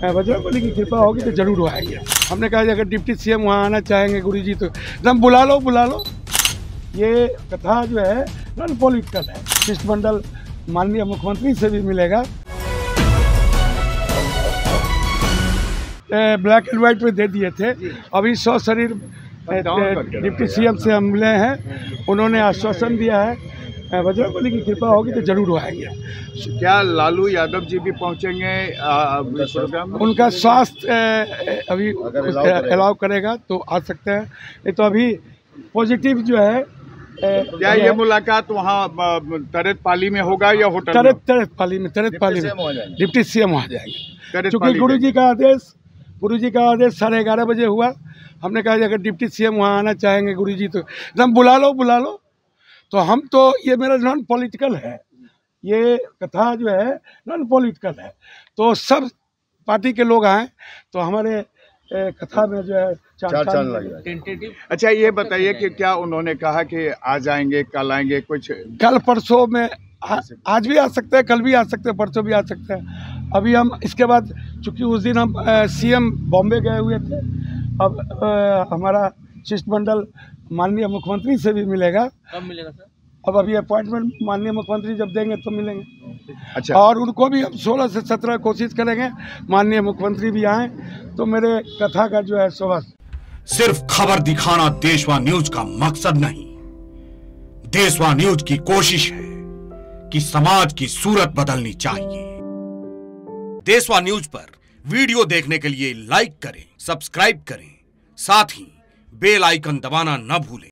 बजरंगबली की कृपा होगी तो जरूर वो आएंगे। हमने कहा अगर डिप्टी सीएम वहाँ आना चाहेंगे गुरुजी तो एकदम बुला लो। ये कथा जो है नॉन पॉलिटिकल है। शिष्टमंडल माननीय मुख्यमंत्री से भी मिलेगा। ब्लैक एंड व्हाइट में दे दिए थे। अभी 100 शरीर डिप्टी सीएम से हम मिले हैं, उन्होंने आश्वासन दिया है बजरंगबली की कृपा होगी तो जरूर वो आएंगे। क्या लालू यादव जी भी पहुंचेंगे प्रोग्राम में? उनका स्वास्थ्य अभी अलाउ करेगा तो आ सकते हैं, नहीं तो अभी पॉजिटिव जो है। क्या ये मुलाकात वहाँ तरत पाली में होगा या होटल? तरत पाली में डिप्टी सीएम वहाँ जाएंगे। क्योंकि गुरुजी का आदेश 11:30 बजे हुआ। हमने कहा अगर डिप्टी सीएम वहाँ आना चाहेंगे गुरुजी तो एकदम बुला लो। तो हम तो ये मेरा नॉन पॉलिटिकल है, ये कथा जो है नॉन पॉलिटिकल है। तो सब पार्टी के लोग आए तो हमारे कथा में जो है चार लग जाए। अच्छा ये बताइए कि क्या उन्होंने कहा कि आ जाएंगे, कल आएंगे? कुछ कल परसों में आज भी आ सकते हैं, कल भी आ सकते हैं, परसों भी आ सकते हैं। अभी हम इसके बाद चूँकि उस दिन हम सीएम बॉम्बे गए हुए थे, अब हमारा शिष्टमंडल माननीय मुख्यमंत्री से भी मिलेगा। कब मिलेगा सर? अब अभी अपॉइंटमेंट माननीय मुख्यमंत्री जब देंगे तो मिलेंगे। अच्छा। और उनको भी हम 16 से 17 कोशिश करेंगे माननीय मुख्यमंत्री भी आए तो मेरे कथा का जो है शोभा। सिर्फ खबर दिखाना देशवा न्यूज का मकसद नहीं। देशवा न्यूज की कोशिश है कि समाज की सूरत बदलनी चाहिए। देशवा न्यूज पर वीडियो देखने के लिए लाइक करें, सब्सक्राइब करें, साथ ही बेल आइकन दबाना न भूलें।